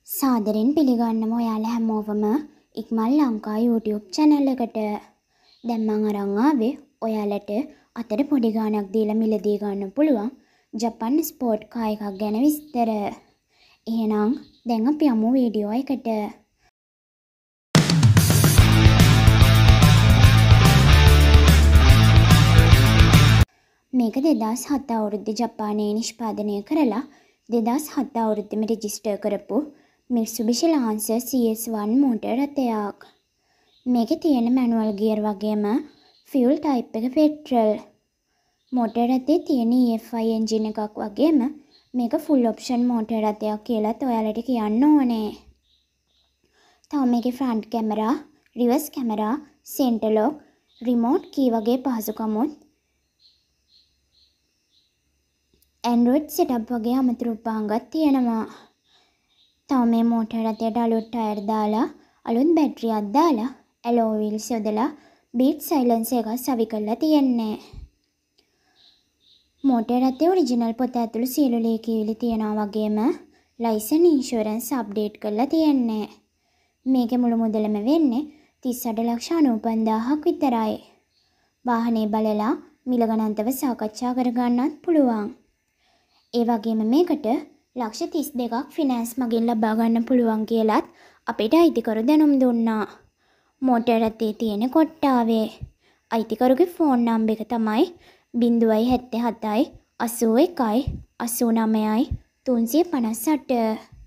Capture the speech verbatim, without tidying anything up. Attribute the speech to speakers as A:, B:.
A: සාදරෙන් පිළිගන්නම ඔයාලා හැමෝවම ikman.lk YouTube channel එකට. දැන් මම අරන් ආවේ ඔයාලට අතට පොඩි ගාණක් දීලා මිලදී ගන්න පුළුවන් ජපන් ස්පෝර්ට් කාර් එකක් ගැන විස්තර. එහෙනම් දැන් අපි යමු වීඩියෝ එකට. මේක දෙදාස් හත අවුරුද්දේ ජපානයේ නිෂ්පාදනය කරලා දෙදාස් හත අවුරුද්දේම රෙජිස්ටර් කරපු Mitsubishi Lancer C S one motor රථයක්. මේකේ තියෙන මැනුවල් ගියර් වගේම ෆියුල් ටයිප් එක පෙට්‍රල්. මෝටර් රථේ තියෙන E F I එන්ජින් එකක් වගේම මේක ෆුල් ඔප්ෂන් මෝටර් රථයක් කියලාත් ඔයාලට කියන්න ඕනේ. තව මේකේ front camera, reverse camera, centre lock, remote key වගේ පහසුකමුත් Android setup වගේ අමතර උපහාංගත් තියෙනවා. තව මේ මෝටර් රථයට අලුත් ටයර් දාලා, අලුත් බැටරියක් දාලා, ඇලෝ වීල්ස් යොදලා බීට් සයිලන්සර් එකක් සවි කරලා තියෙන්නේ. මෝටර් රථයේ ඔරිජිනල් පොත ඇතුළු සියලු ලේඛිවිලි තියනවා වගේම ලයිසන් ඉන්ෂුරන්ස් අප්ඩේට් කරලා තියෙන්නේ. මේකේ මුළු මුදලම වෙන්නේ තිස් අට ලක්ෂ අනූ පන්දාහක් විතරයි. වාහනේ බලලා මිල ගණන්තව සාකච්ඡා කරගන්නත් පුළුවන්. ඒ වගේම මේකට ලක්ෂ තිස් දෙකක් ෆිනෑන්ස් මගින් ලබා ගන්න පුළුවන් කියලත් අපිට අයිතිකරු දැනුම් දුන්නා. මෝටර් රථයේ තියෙන කොට්ටාවේ අයිතිකරුගේ ෆෝන් නම්බර් එක තමයි ශූන්‍ය හත හතයි අසූ එකයි අසූ නවයයි තුන්සිය පනස් අට.